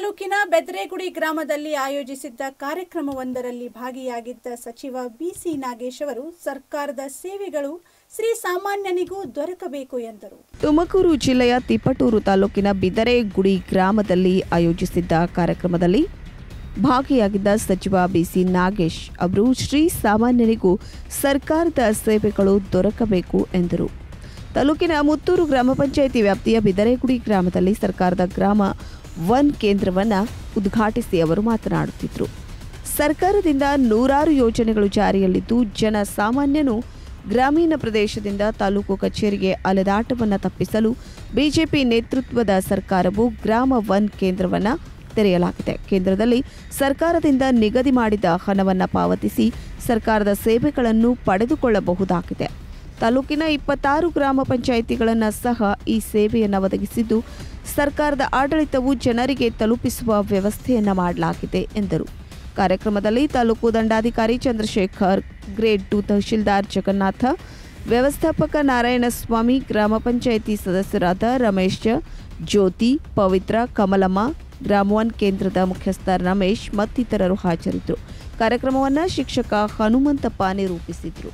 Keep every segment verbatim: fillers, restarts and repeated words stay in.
ತಾಲೂಕಿನ ಬೆದರೆಗುಡಿ ಗ್ರಾಮದಲ್ಲಿ ಆಯೋಜಿಸಿದ್ದ ಕಾರ್ಯಕ್ರಮವೊಂದರಲ್ಲಿ ಭಾಗಿಯಾಗಿದ್ದ ಸಚಿವ ಬಿಸಿ ನಾಗೇಶ್ ಅವರು ಸರ್ಕಾರದ ಸೇವೆಗಳು ಶ್ರೀ ಸಾಮಾನ್ಯನಿಗೂ ದೊರಕಬೇಕು ಎಂದರು. ತುಮಕೂರು ಜಿಲ್ಲೆಯ ತಿಪಟೂರು ತಾಲೂಕಿನ ಬಿದರೆಗುಡಿ ಗ್ರಾಮದಲ್ಲಿ ಆಯೋಜಿಸಿದ್ದ ಕಾರ್ಯಕ್ರಮದಲ್ಲಿ ಭಾಗಿಯಾಗಿದ್ದ ಸಚಿವ ಬಿಸಿ ನಾಗೇಶ್ ಅವರು ಶ್ರೀ ಸಾಮಾನ್ಯನಿಗೂ ಸರ್ಕಾರದ ಸೇವೆಗಳು ದೊರಕಬೇಕು ಎಂದರು. ತಾಲೂಕಿನ ಮುತ್ತೂರು ಗ್ರಾಮ ಪಂಚಾಯಿತಿ ವ್ಯಾಪ್ತಿಯ ಬಿದರೆಗುಡಿ ಗ್ರಾಮದಲ್ಲಿ ಸರ್ಕಾರದ ಗ್ರಾಮ ಒನ್ ಕೇಂದ್ರವನ್ನು ಉದ್ಘಾಟಿಸಿ ಅವರು ಮಾತನಾಡುತ್ತಿದ್ದರು. ಸರ್ಕಾರದಿಂದ ನೂರಾರು ಯೋಜನೆಗಳು ಜಾರಿಯಲ್ಲಿದ್ದು ಜನ ಸಾಮಾನ್ಯನು ಗ್ರಾಮೀಣ ಪ್ರದೇಶದಿಂದ ತಾಲೂಕು ಕಚೇರಿಗೆ ಅಲೆದಾಟವನ್ನು ತಪ್ಪಿಸಲು ಬಿಜೆಪಿ ನೇತೃತ್ವದ ಸರ್ಕಾರವು ಗ್ರಾಮ ಒನ್ ಕೇಂದ್ರವನ್ನು ತೆರೆಯಲಾಗಿದೆ. ಕೇಂದ್ರದಲ್ಲಿ ಸರ್ಕಾರದಿಂದ ನಿಗದಿ ಮಾಡಿದ ಹಣವನ್ನು ಪಾವತಿಸಿ ಸರ್ಕಾರದ ಸೇವೆಗಳನ್ನು ಪಡೆದುಕೊಳ್ಳಬಹುದಾಗಿದೆ. ತಾಲೂಕಿನ ಇಪ್ಪತ್ತಾರು ಗ್ರಾಮ ಪಂಚಾಯಿತಿಗಳನ್ನು ಸಹ ಈ ಸೇವೆಯನ್ನು ಒದಗಿಸಿದ್ದು ಸರ್ಕಾರದ ಆಡಳಿತವು ಜನರಿಗೆ ತಲುಪಿಸುವ ವ್ಯವಸ್ಥೆಯನ್ನು ಮಾಡಲಾಗಿದೆ ಎಂದರು. ಕಾರ್ಯಕ್ರಮದಲ್ಲಿ ತಾಲೂಕು ದಂಡಾಧಿಕಾರಿ ಚಂದ್ರಶೇಖರ್, ಗ್ರೇಡ್ ಟು ತಹಶೀಲ್ದಾರ್ ಜಗನ್ನಾಥ, ವ್ಯವಸ್ಥಾಪಕ ನಾರಾಯಣಸ್ವಾಮಿ, ಗ್ರಾಮ ಪಂಚಾಯಿತಿ ಸದಸ್ಯರಾದ ರಮೇಶ್, ಜ್ಯೋತಿ, ಪವಿತ್ರ, ಕಮಲಮ್ಮ, ಗ್ರಾಮ ಒನ್ ಕೇಂದ್ರದ ಮುಖ್ಯಸ್ಥ ರಮೇಶ್ ಮತ್ತಿತರರು ಹಾಜರಿದ್ದರು. ಕಾರ್ಯಕ್ರಮವನ್ನು ಶಿಕ್ಷಕ ಹನುಮಂತಪ್ಪ ನಿರೂಪಿಸಿದರು.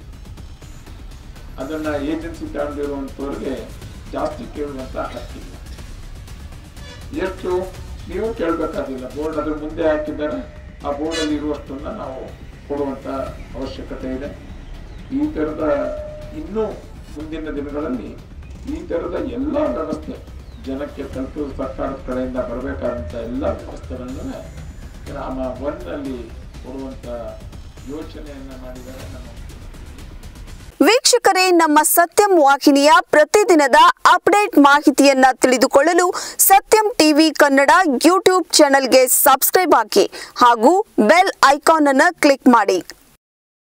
ಅದನ್ನ ಏಜೆನ್ಸಿ ತಗೊಂಡಿರುವಂತವರಿಗೆ ಜಾಸ್ತಿ ಕೇಳುವಂತ ಹಕ್ಕಿಲ್ಲ. ಎಷ್ಟು ನೀವು ಕೇಳಬೇಕಾಗಿಲ್ಲ. ಬೋರ್ಡ್ ಅದ್ರ ಮುಂದೆ ಹಾಕಿದ್ದಾರೆ, ಆ ಬೋರ್ಡ್ ಅಲ್ಲಿ ಇರುವಷ್ಟನ್ನ ನಾವು ಕೊಡುವಂತ ಅವಶ್ಯಕತೆ ಇದೆ. ಈ ತರದ ಇನ್ನೂ ಮುಂದಿನ ದಿನಗಳಲ್ಲಿ ಈ ತರದ ಎಲ್ಲ ವ್ಯವಸ್ಥೆ ಜನಕ್ಕೆ ತಲುಪುವ ಸರ್ಕಾರದ ಕಡೆಯಿಂದ ಬರಬೇಕಾದಂತ ಎಲ್ಲ ವ್ಯವಸ್ಥೆಗಳನ್ನು ಗ್ರಾಮ ಒನ್ ಅಲ್ಲಿ ಕೊಡುವಂತ ಯೋಚನೆಯನ್ನ ಮಾಡಿದ್ದಾರೆ. ನಮ್ಮ ವೀಕ್ಷಕರೇ, ನಮ್ಮ ಸತ್ಯಂ ವಾಹಿನಿಯ ಪ್ರತಿದಿನದ ಅಪ್ಡೇಟ್ ಮಾಹಿತಿಯನ್ನ ತಿಳಿದುಕೊಳ್ಳಲು ಸತ್ಯಂ ಟಿವಿ ಕನ್ನಡ ಯೂಟ್ಯೂಬ್ ಚಾನೆಲ್ಗೆ ಸಬ್ಸ್ಕ್ರೈಬ್ ಆಗಿ ಹಾಗೂ ಬೆಲ್ ಐಕಾನ್ ಅನ್ನು ಕ್ಲಿಕ್ ಮಾಡಿ.